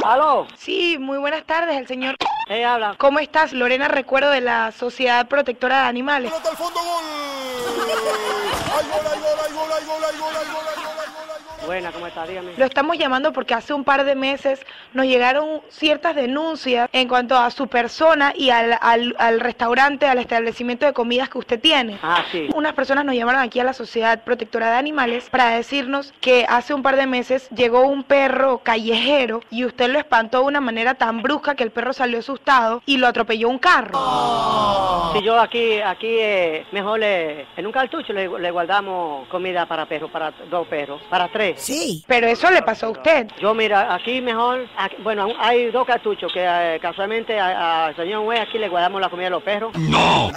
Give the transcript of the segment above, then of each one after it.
¿Aló? Sí, muy buenas tardes, el señor. Ella habla. ¿Cómo estás? Lorena Recuerdo de la Sociedad Protectora de Animales. ¡Pelota al fondo, gol! ¡Hay gol, hay gol, hay gol, hay gol, hay gol, hay gol, hay gol! Buena, ¿cómo está? Dígame. Lo estamos llamando porque hace un par de meses nos llegaron ciertas denuncias en cuanto a su persona y al restaurante, al establecimiento de comidas que usted tiene. Ah, sí. Unas personas nos llamaron aquí a la Sociedad Protectora de Animales para decirnos que hace un par de meses llegó un perro callejero y usted lo espantó de una manera tan brusca que el perro salió asustado y lo atropelló un carro. Si yo aquí mejor en un cartucho le guardamos comida para perros, para 2 perros, para 3. Sí. Pero eso le pasó a usted. Yo mira, aquí mejor, bueno, hay 2 cartuchos que casualmente al señor Güey aquí le guardamos la comida de los perros. ¡No!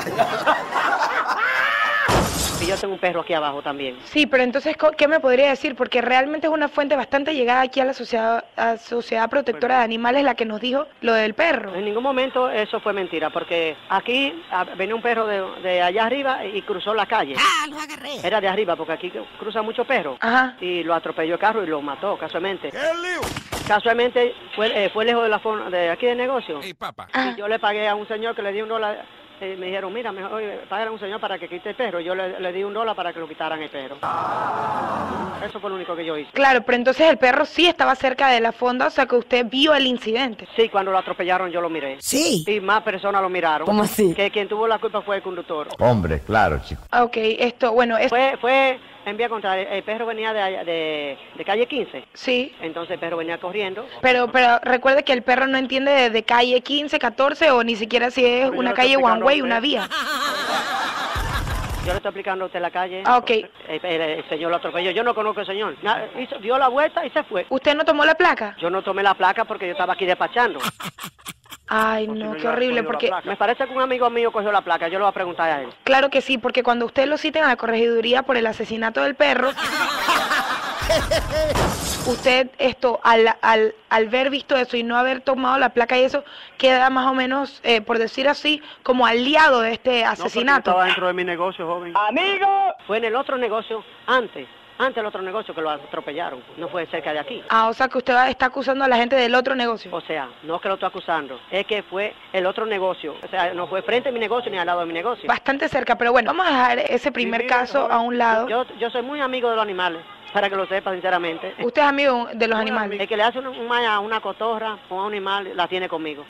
Y yo tengo un perro aquí abajo también. Sí, pero entonces, ¿qué me podría decir? Porque realmente es una fuente bastante llegada aquí a la Sociedad Protectora de Animales la que nos dijo lo del perro. En ningún momento eso fue mentira, porque aquí venía un perro de allá arriba y cruzó la calle. ¡Ah, lo agarré! Era de arriba, porque aquí cruza muchos perros. Ajá. Y lo atropelló el carro y lo mató, casualmente. ¡Qué lío! Casualmente fue lejos de aquí del negocio. ¡Ey, papá! Ah. Y yo le pagué a un señor que le di $1. Me dijeron, mira, mejor pagar a un señor para que quite el perro. Yo le di $1 para que lo quitaran el perro. Eso fue lo único que yo hice. Claro, pero entonces el perro sí estaba cerca de la fonda, o sea que usted vio el incidente. Sí, cuando lo atropellaron yo lo miré. Sí. Y más personas lo miraron. ¿Cómo así? Que quien tuvo la culpa fue el conductor. Hombre, claro, chico. Ok, bueno, Fue en vía contraria. El perro venía de calle 15. sí. Entonces el perro venía corriendo. Pero recuerde que el perro no entiende de calle 15, 14 o ni siquiera si es Pero yo una le calle estoy one explicando way, a una usted. vía. Yo le estoy explicando a usted la calle. Ah, ok. El señor lo atropelló. Yo no conozco al señor. Dio la vuelta y se fue. ¿Usted no tomó la placa? Yo no tomé la placa porque yo estaba aquí despachando. Ay, Si no, yo qué hubiera horrible, cogido la porque placa. Me parece que un amigo mío cogió la placa. Yo le voy a preguntar a él. claro que sí, porque cuando usted lo citen a la corregiduría por el asesinato del perro, usted al ver visto eso y no haber tomado la placa y eso, queda más o menos, por decir así, como aliado de este asesinato. estaba dentro de mi negocio, joven. ¡Amigo! Fue en el otro negocio antes del otro negocio que lo atropellaron. No fue cerca de aquí. Ah, o sea que usted está acusando a la gente del otro negocio. O sea, no es que lo estoy acusando, es que fue el otro negocio. O sea, no fue frente a mi negocio ni al lado de mi negocio. Bastante cerca, pero bueno, vamos a dejar ese primer caso a un lado. Yo soy muy amigo de los animales, para que lo sepa sinceramente. Usted es amigo de los animales. El que le hace una cotorra o a un animal, la tiene conmigo.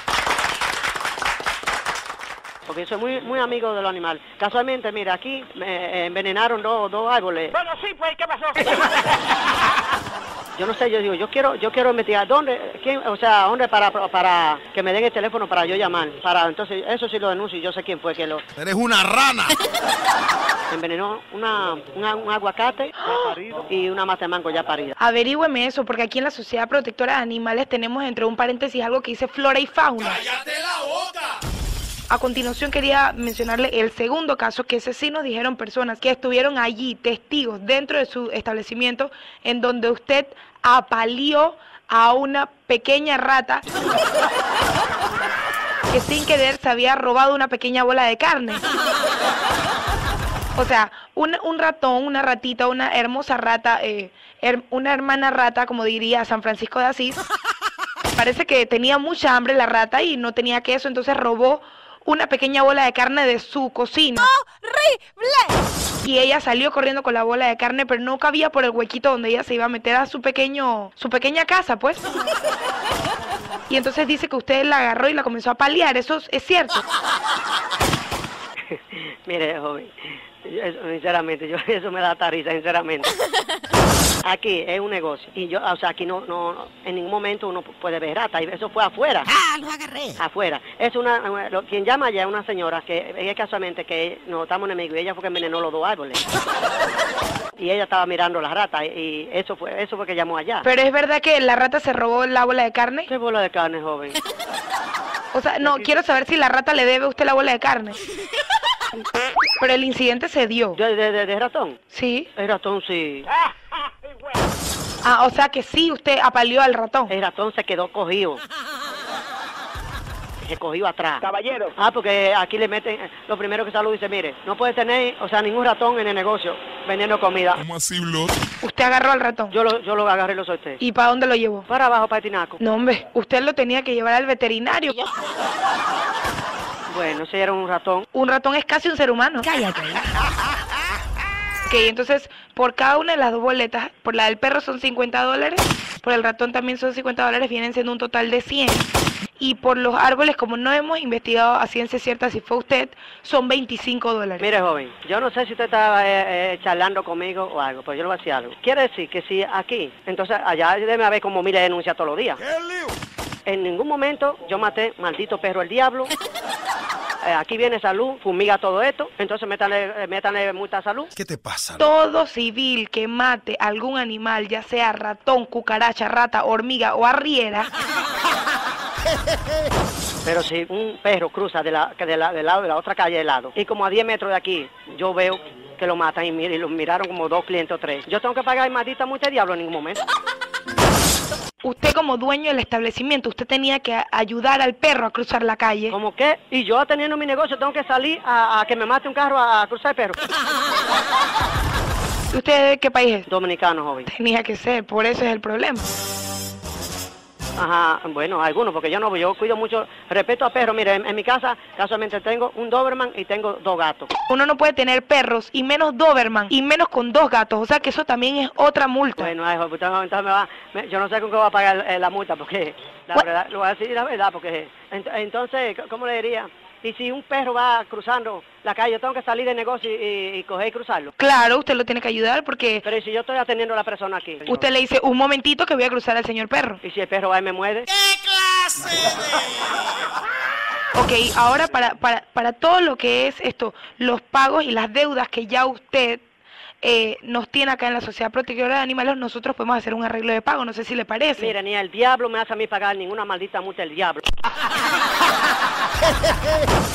Porque yo soy muy, muy amigo de los animales. Casualmente, mira, aquí me envenenaron dos árboles. Bueno, sí, pues, ¿qué pasó? Yo no sé, yo digo, yo quiero investigar dónde para que me den el teléfono para yo llamar. Entonces, eso sí lo denuncio y yo sé quién fue que lo ¡Eres una rana! envenenó un aguacate y una mata de mango ya parida. Averígüeme eso, porque aquí en la Sociedad Protectora de Animales tenemos entre un paréntesis algo que dice flora y fauna. ¡Cállate la boca! A continuación quería mencionarle el segundo caso, que ese sí nos dijeron personas que estuvieron allí, testigos dentro de su establecimiento, en donde usted apaleó a una pequeña rata que sin querer se había robado una pequeña bola de carne. O sea, un ratón, una ratita, una hermosa rata, una hermana rata, como diría San Francisco de Asís. Parece que tenía mucha hambre la rata y no tenía queso, entonces robó una pequeña bola de carne de su cocina. ¡Horrible! Y ella salió corriendo con la bola de carne, pero no cabía por el huequito donde ella se iba a meter a su pequeña casa, pues. Y entonces dice que usted la agarró y la comenzó a paliar, ¿eso es cierto? Mire, joven, sinceramente, eso me da risa, sinceramente. Aquí es un negocio y aquí no en ningún momento uno puede ver rata, y eso fue afuera. ¡Ah, lo agarré! Afuera. Es quien llama allá es una señora que ella casualmente que nos estamos enemigos y ella fue que envenenó los 2 árboles. Y ella estaba mirando las ratas y eso fue que llamó allá. Pero es verdad que la rata se robó la bola de carne. ¿Qué bola de carne, joven? O sea, no, quiero saber si la rata le debe a usted la bola de carne. Pero el incidente se dio. ¿De ratón? Sí. El ratón sí. Ah, o sea que sí, usted apaleó al ratón. El ratón se quedó cogido. se cogió atrás. Caballero. Ah, porque aquí le meten, lo primero que Salud dice, mire, no puede tener, o sea, ningún ratón en el negocio vendiendo comida. ¿Cómo así, Blot? Usted agarró al ratón. Yo lo agarré y lo solté. ¿Y para dónde lo llevó? Para abajo, para el tinaco. No, hombre, usted lo tenía que llevar al veterinario. Bueno, ese era un ratón. Un ratón es casi un ser humano. Cállate. Ok, entonces, por cada una de las dos boletas, por la del perro son $50, por el ratón también son $50, vienen siendo un total de 100. Y por los árboles, como no hemos investigado a ciencia cierta si fue usted, son $25. Mire, joven, yo no sé si usted está charlando conmigo o algo, pero yo le voy a decir algo. Quiere decir que si aquí, entonces allá debe haber como miles de denuncias todos los días. ¡Qué lío! En ningún momento yo maté, maldito perro el diablo. Aquí viene Salud, fumiga todo esto, entonces métanle multa a Salud. ¿Qué te pasa? Todo civil que mate algún animal, ya sea ratón, cucaracha, rata, hormiga o arriera, Pero si un perro cruza del lado de la otra calle de lado, y como a 10 metros de aquí, yo veo que lo matan y lo miraron como 2 clientes o 3. Yo tengo que pagar maldita multa de diablo en ningún momento. usted como dueño del establecimiento, usted tenía que ayudar al perro a cruzar la calle. ¿Cómo qué? Y yo teniendo mi negocio tengo que salir a que me mate un carro a cruzar el perro. ¿Usted de qué país es? Dominicano, joven. Tenía que ser, por eso es el problema. Ajá, bueno, algunos, porque yo cuido mucho, respeto a perros. Mire, en mi casa casualmente tengo un Doberman y tengo 2 gatos. Uno no puede tener perros y menos Doberman y menos con 2 gatos, o sea que eso también es otra multa. Bueno, hijo, entonces yo no sé con qué voy a pagar la multa, porque la verdad, lo voy a decir la verdad, porque entonces, ¿cómo le diría? Y si un perro va cruzando la calle, yo tengo que salir del negocio y coger y cruzarlo. Claro, usted lo tiene que ayudar porque Pero ¿y si yo estoy atendiendo a la persona aquí? usted le dice, un momentito que voy a cruzar al señor perro. ¿Y si el perro va y me muerde? Ok, ahora para todo lo que es esto, los pagos y las deudas que ya usted nos tiene acá en la Sociedad Protectora de Animales, nosotros podemos hacer un arreglo de pago, no sé si le parece. Mira, ni el diablo me hace a mí pagar ninguna maldita multa, el diablo.